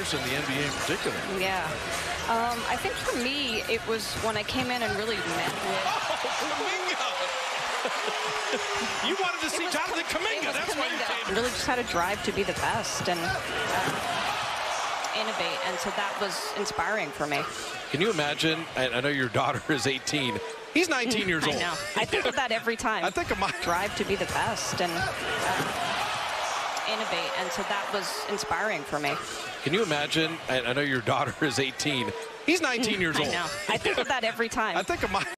players in the NBA in particular. Yeah. I think for me, it was when I came in and really met with... Kuminga! You wanted to see Jonathan Kuminga. That's why you came. Really just had a drive to be the best and innovate, and so that was inspiring for me. Can you imagine? I know your daughter is 18. He's 19 years old. I know. I think of that every time. I think of my drive to be the best and innovate, and so that was inspiring for me. Can you imagine? I know your daughter is 18. He's 19 years old. I know. I think of that every time. I think of my